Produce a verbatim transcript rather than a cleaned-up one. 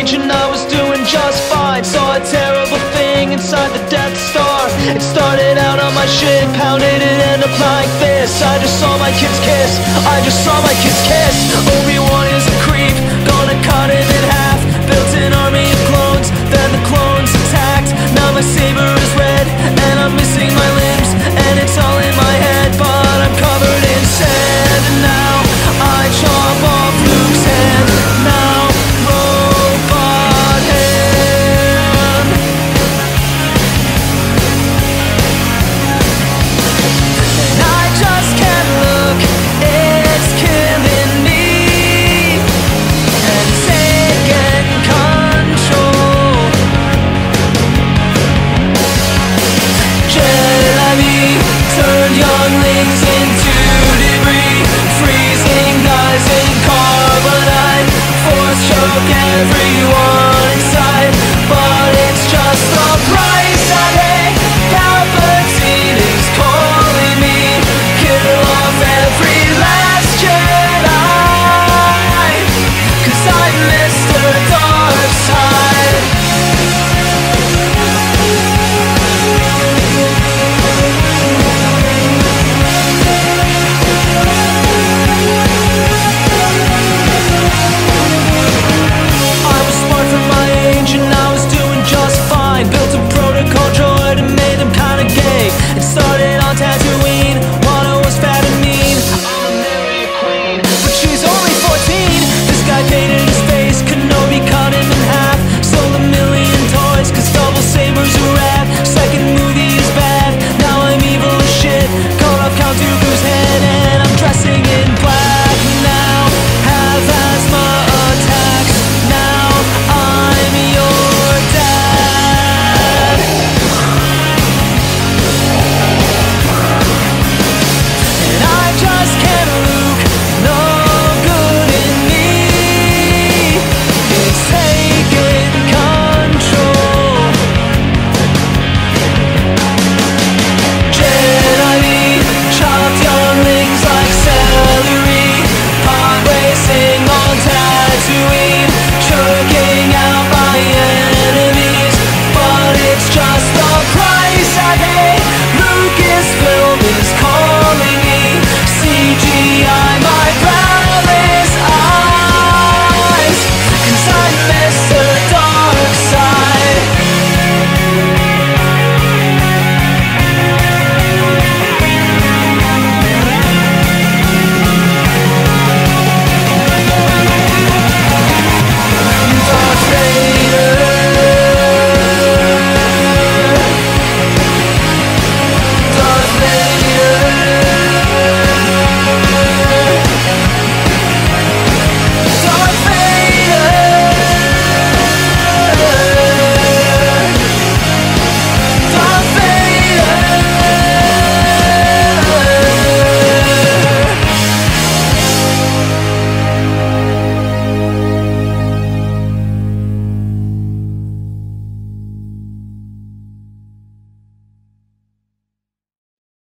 region I was doing just fine. Saw a terrible thing inside the Death Star. It started out on my ship, pounded it, end up like this. I just saw my kids kiss, I just saw my kids kiss. Obi-Wan is a creep, gonna cut him in half. Built an army of clones, then the clones attacked. Now my saber